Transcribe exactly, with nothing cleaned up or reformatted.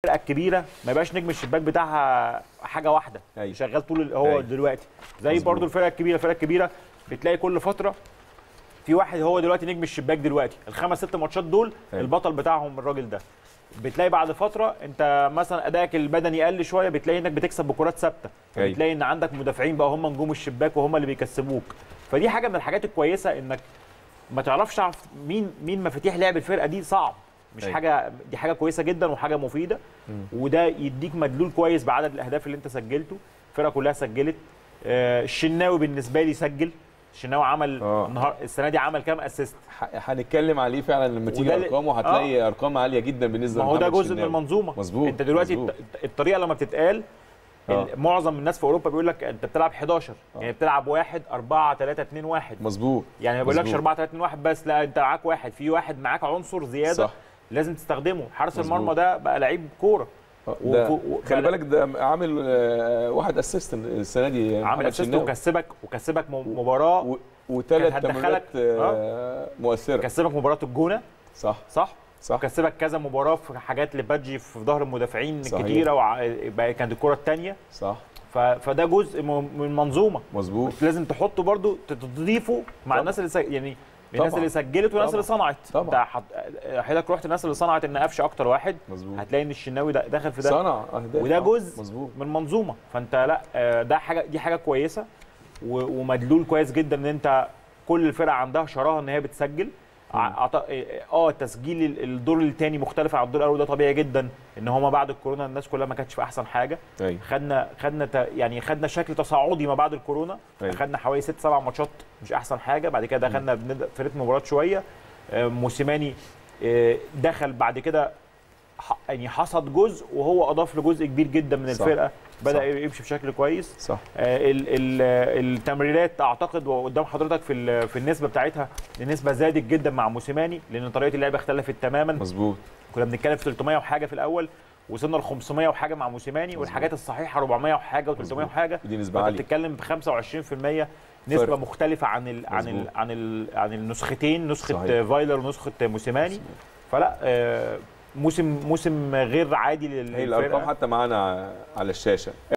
الفرقه الكبيره ما يبقاش نجم الشباك بتاعها حاجه واحده أيوة. شغال طول هو أيوة. دلوقتي زي مظبوط. برضو الفرقه الكبيره الفرقه الكبيره بتلاقي كل فتره في واحد هو دلوقتي نجم الشباك دلوقتي الخمس ست ماتشات دول أيوة. البطل بتاعهم الراجل ده. بتلاقي بعد فتره انت مثلا ادائك البدني قل شويه بتلاقي انك بتكسب بكرات ثابته. أيوة. بتلاقي ان عندك مدافعين بقى هم نجوم الشباك وهم اللي بيكسبوك. فدي حاجه من الحاجات الكويسه انك ما تعرفش تعرف مين مين مفاتيح لعب الفرقه دي صعب مش أيوة. حاجه دي حاجه كويسه جدا وحاجه مفيده. مم. وده يديك مدلول كويس بعدد الاهداف اللي انت سجلته. الفرقه كلها سجلت. آه الشناوي بالنسبه لي سجل. الشناوي عمل آه. النهار السنه دي عمل كام اسيست. هنتكلم عليه فعلا لما تيجي ارقامه هتلاقي آه. ارقام عاليه جدا بالنسبه ما هو ده جزء من المنظومه. مظبوط. انت دلوقتي مزبوط. الطريقه لما بتتقال آه. معظم الناس في اوروبا بيقول لك انت بتلعب حداشر آه. يعني بتلعب واحد أربعة ثلاثة اثنين واحد. مظبوط. يعني ما بيقولكش أربعة ثلاثة اثنين واحد بس لا انت معاك واحد في واحد معاك عنصر زياده صح. لازم تستخدمه. حارس المرمى ده بقى لعيب كوره. و... خلي بالك ده عامل واحد اسيست السنه دي عامل اسيست وكسبك وكسبك مباراه و... وثلاث تمريرات آه. مؤثره. كسبك مباراه الجونه صح صح صح وكسبك كذا مباراه في حاجات لبادجي في ظهر المدافعين كتيره وبقى كانت الكره الثانيه صح. ف... فده جزء من المنظومه. مظبوط. لازم تحطه برده تضيفه مع طبعا. الناس اللي س... يعني الناس اللي سجلت والناس اللي صنعت. طبعا حت... حضرتك رحت الناس اللي صنعت ان قفشه اكتر واحد. مظبوط. هتلاقي ان الشناوي ده داخل في ده صنع اهداف وده جزء مظبوط من المنظومه. فانت لا ده حاجه دي حاجه كويسه و... ومدلول كويس جدا ان انت كل الفرق عندها شراهه ان هي بتسجل. عط... اه تسجيل الدور الثاني مختلف عن الدور الاول ده طبيعي جدا ان هما بعد الكورونا الناس كلها ما كانتش في احسن حاجه. أيوة. خدنا خدنا ت... يعني خدنا شكل تصاعدي ما بعد الكورونا. أيوة. خدنا حوالي ست سبع ماتشات مش احسن حاجه. بعد كده دخلنا بنبدا في رتم مباراه شويه. موسيماني دخل بعد كده يعني حصد جزء وهو اضاف لجزء كبير جدا من الفرقه. صح. بدا صح. يمشي بشكل كويس. صح. ال ال التمريرات اعتقد وقدام حضرتك في في النسبه بتاعتها النسبه زادت جدا مع موسيماني لان طريقه اللعب اختلفت تماما. مظبوط. كنا بنتكلم في ثلاثمية وحاجه في الاول وصلنا ل خمسمية وحاجه مع موسيماني. والحاجات الصحيحه أربعمية وحاجه و300 وحاجه. دي نسبه عاليه. بتتكلم ب خمسة وعشرين في المية نسبه فرق. مختلفه عن ال عن ال عن ال عن النسختين نسخه صحيح. فايلر ونسخه موسيماني. فلا آه موسم موسم غير عادي للفرقه. هي الارقام حتى معانا على الشاشه.